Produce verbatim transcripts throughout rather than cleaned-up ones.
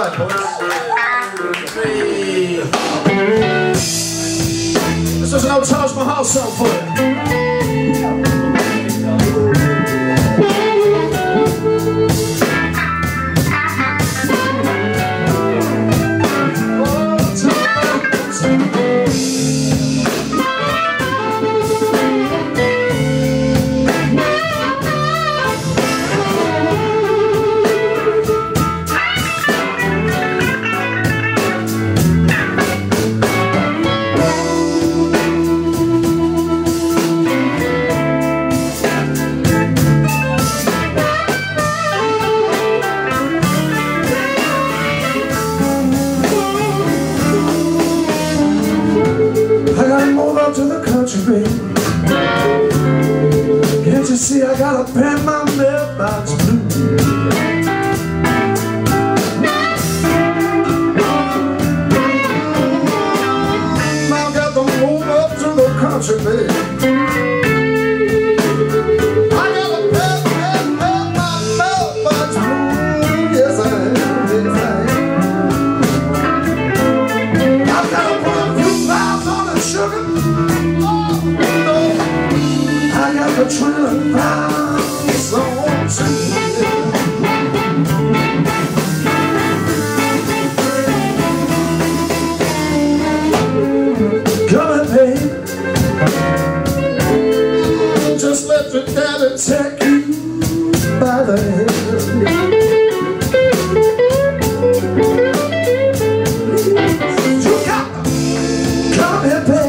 right, boys. Three. This is an old Taj Mahal song for you. Can't you see I gotta paint my mailbox blue? I got to move up to the country, baby. I gotta paint, paint, paint my mailbox blue. Yes, I am, yes, I am. I've gotta put a few pounds on the sugar. The trailer bounce on to come on, babe. Just let your daddy take you by the hand. You got to come here, babe.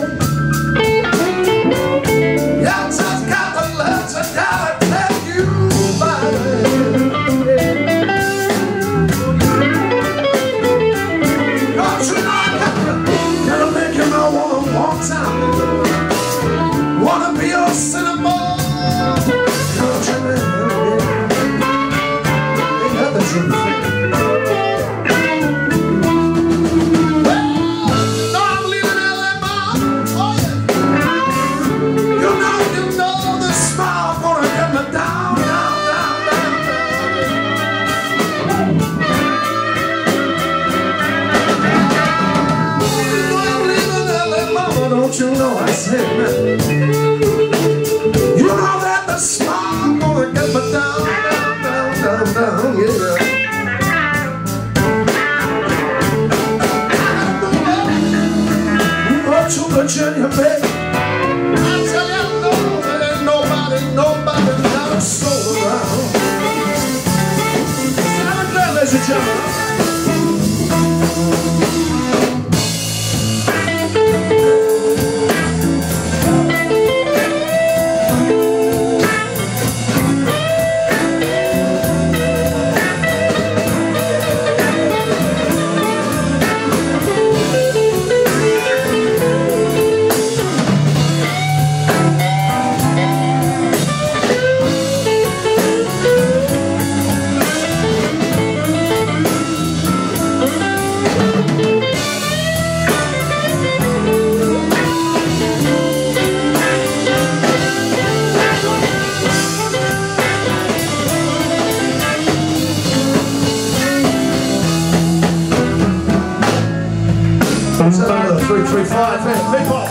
Wanna be your cinema countryman? Ain't that the truth? Well, no, I'm leaving L A, Mom. Oh yeah. You know, you know the smile gonna get me down, down, down, down, You know I'm leaving L A, Mama. Don't you know I said that? You know that the smile gonna get me down, down, down, down, down, yeah. I gotta move up, move up to Virginia, baby. I tell you, no, there ain't nobody, nobody got a soul around. Have a Glen, ladies and gentlemen. Three, three, five, hey, big ball.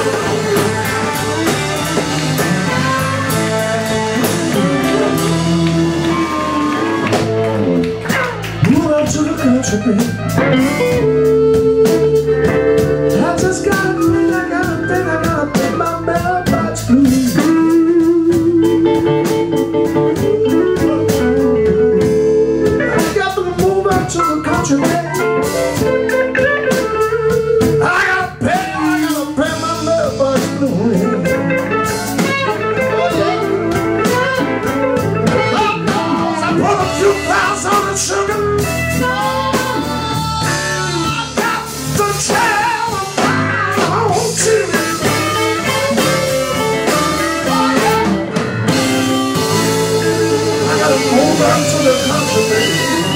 Move out to the country, baby. I just gotta do it, I gotta think, I gotta paint my mailbox blue. I got to move out to the country, baby. I gotta pay, I gotta pay my mailbox blue. On the sugar, I got the trail of mine home to me. I gotta move out to the country, baby.